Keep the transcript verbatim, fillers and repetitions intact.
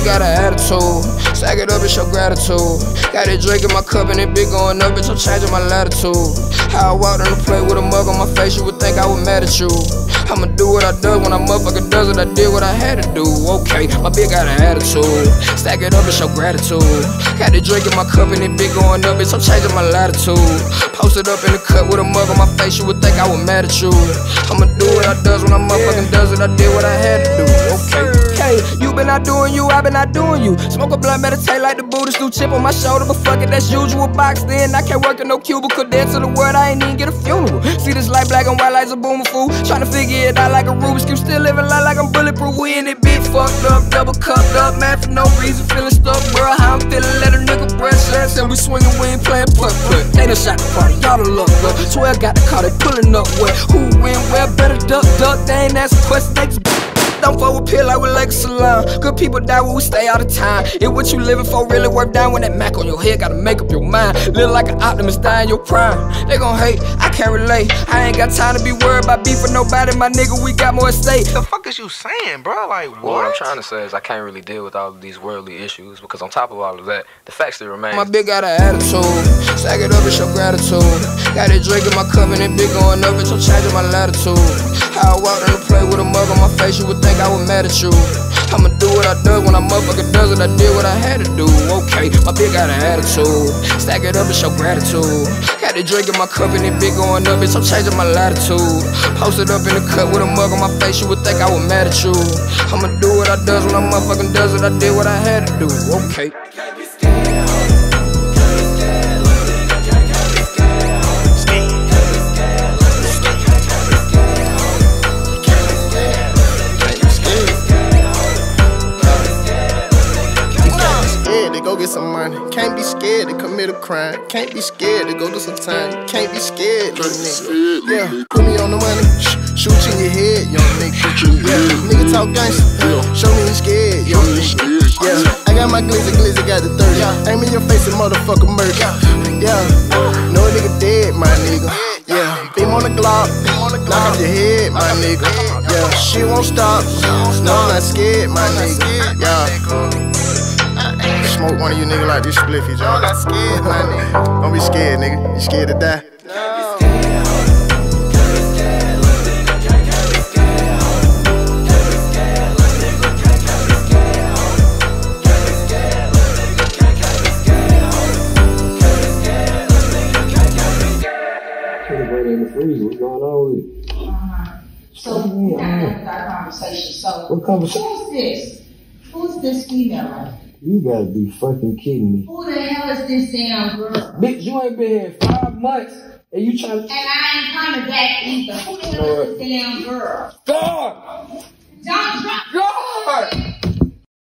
got an attitude. Stack it up and show gratitude. Got it drink in my cup and it been going up, bitch, I'm changing my latitude. How I walked on the plate with a mug on my face, you would think I was mad at you. I'ma do what I do when a motherfucker does it, I did what I had to do. Okay, my bitch got an attitude. Stack it up and show gratitude. Got it drink in my cup and it been going up, bitch, I'm changing my latitude. Posted up in the cut with a mug on my face, you would think I was mad at you. I'ma do what I does when a motherfucker does it, I did what I had to do. Okay, hey, you been out doing you, I been out doing you. Smoke a blunt, meditate like the Buddhist do. Chip on my shoulder, but fuck it, that's usual. Box then, I can't work in no cubicle. Dance to the word, I ain't even get a funeral. See this light black and white like a boomer fool. Tryna figure it out like a Rubik's Cube. Still living life like I'm bulletproof. We in it big fucked up, double cupped up. Mad for no reason, feeling stuck, bro. How I'm feeling, let a nigga breath shots. And we swinging, we ain't playing putt putt. They done shot the party, y'all done luck up. twelve got the car, they pulling up where. Who win, where, better duck, duck. They ain't asking questions, they just don't fuck with pill like we like a salon. Good people die when we stay out of time. If what you living for really worth dying, when that Mac on your head, gotta make up your mind. Live like an optimist, die in your prime. They gon' hate, I can't relate. I ain't got time to be worried about beef with nobody. My nigga, we got more at stake. The fuck is you saying, bro? Like, what? What I'm trying to say is I can't really deal with all of these worldly issues, because on top of all of that, the fact still remains. My bitch got an attitude. Stack it up and show gratitude. Got it drink in my cup and it been going up, bitch, I'm changing my latitude. How I walked on the plate with a mug on my face, you would think I was mad at you. I'ma do what I do when a motherfucker does it, I did what I had to do. Okay, my bitch got an attitude. Stack it up and show gratitude. Got it drink in my cup and it been going up, bitch, I'm changing my latitude. Posted up in the cut with a mug on my face, you would think I was mad at you. I'ma do what I does when a motherfucker does it, I did what I had to do. Okay. Go get some money. Can't be scared to commit a crime. Can't be scared to go do some time. Can't be scared, little nigga. Yeah, put me on the money. Sh shoot you in your head, young nigga. Yeah, nigga talk gangsta. Show me you scared, young nigga. Yeah, I got my glizzy, glizzy got the thirty. Aim in your face and motherfucker murder. Yeah, no nigga dead, my nigga. Yeah, beam on the Glock, knock off your head, my nigga. Yeah, shit won't stop. No, I'm not scared, my nigga. Yeah. Smoke one of you niggas like this spliffy, John. I'm not scared, my nigga. Don't be scared, nigga. You scared to die? No. In the freezer, what's going on with it? Uh-huh. So we gotta have our conversation. So what conversation? Who's this? Who's this female right here? You gotta be fucking kidding me. Who the hell is this damn girl? Bitch, you ain't been here five months and you trying to. And I ain't coming back either. Who the hell is this damn girl? God! Don't drop. God!